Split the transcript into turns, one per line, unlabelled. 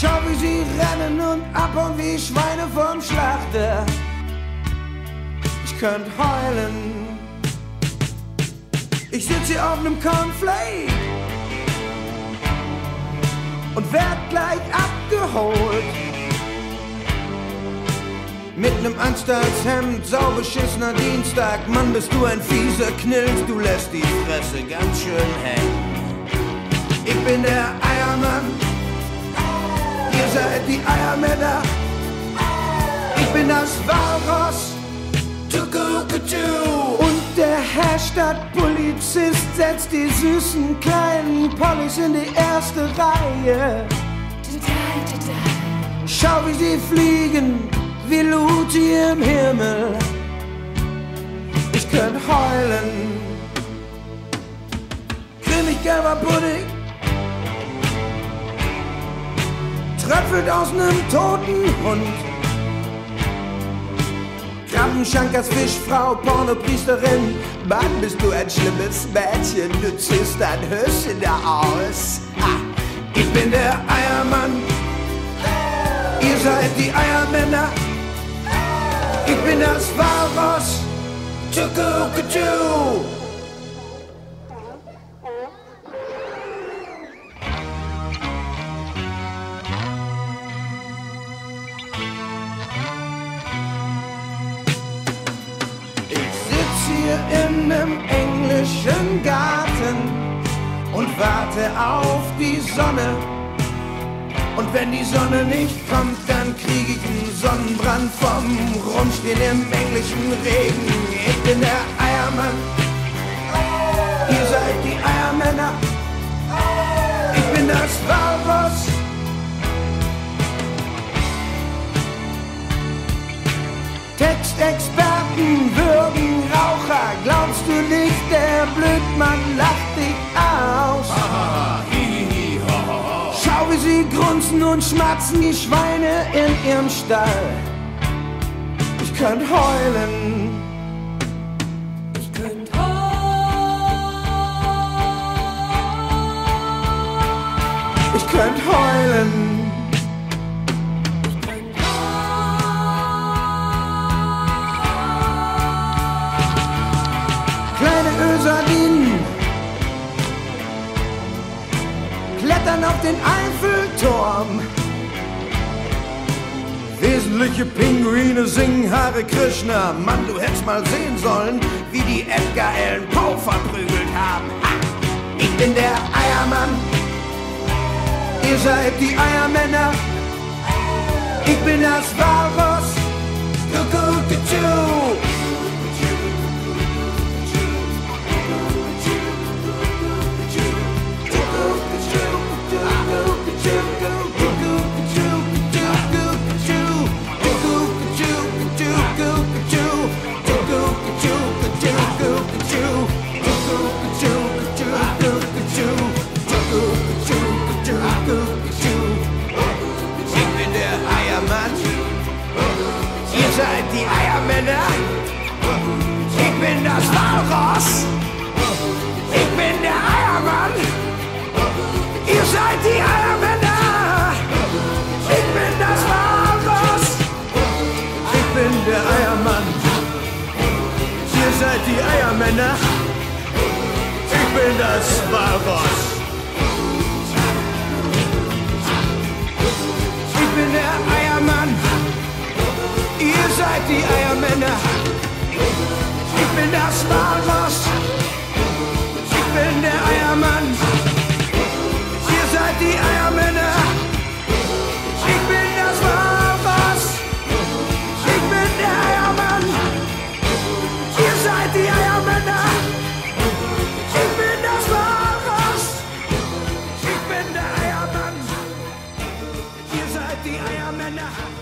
Schau, wie sie rennen und abhauen wie Schweine vom Schlachter. Ich könnt heulen. Ich sitz hier auf nem Cornflake und werd gleich abgeholt. Mit nem Anstaltshemd, saubeschissener Dienstag. Mann, bist du ein fieser Knilch, du lässt die Fresse ganz schön hängen. Ich bin der Eiermann, ihr seid die Eiermänner. Ich bin das Walross, und der Herr Stadtpolizist setzt die süßen kleinen Pollys in die erste Reihe. Schau, wie sie fliegen, wie Luti im Himmel. Ich könnt heulen. Cremig-gelber Pudding tröpfelt aus nem toten Hund. Krabbenschank Fischfrau, Pornopriesterin. Mann, bist du ein schlimmes Mädchen, du ziehst dein Höschen da aus. Ha, ich bin der Eiermann, ihr seid die Eiermänner. Ich bin das Walross, Tschukukutschuk. Hier in nem englischen Garten und warte auf die Sonne. Und wenn die Sonne nicht kommt, dann krieg ich einen Sonnenbrand vom Rumstehen im englischen Regen. Ich bin der Eiermann, ihr seid die Eiermänner. Ich bin das Walrus. Textexperten, Würgenraucher, glaubst du nicht, der Blödmann lacht dich aus? Schau, wie sie grunzen und schmatzen, die Schweine in ihrem Stall. Ich könnt heulen. Ich könnt heulen. Ich könnt heulen. Kleine Ölsardinen klettern auf den Eiffelturm. Wesentliche Pinguine singen Hare Krishna. Mann, du hättest mal sehen sollen, wie die Edgar Allan Poe verprügelt haben. Ha! Ich bin der Eiermann, ihr seid die Eiermänner. Ich bin das Walrus, Kuckuckatschuk. Ihr seid die Eiermänner. Ich bin das Walross. Ich bin der Eiermann. Ihr seid die Eiermänner. Ich bin das Walross. Ich bin der Eiermann. Ihr seid die Eiermänner. Ich bin das Walross. Ich bin der Eiermann. Ihr seid die Eiermänner. Ich bin das Walross. Ich bin der Eiermann. Ihr seid die Eiermänner. Ich bin das Walross. Ich bin der Eiermann. Ihr seid die Eiermänner. Ich bin das Walross. Ich bin der Eiermann. Ihr seid die Eiermänner.